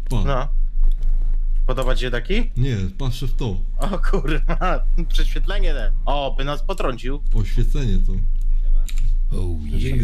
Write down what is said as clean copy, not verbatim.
Pa. No. Podoba ci się taki? Nie, patrzę w to. O kurwa, prześwietlenie. O, by nas potrącił. Oświecenie to. Oh yeah.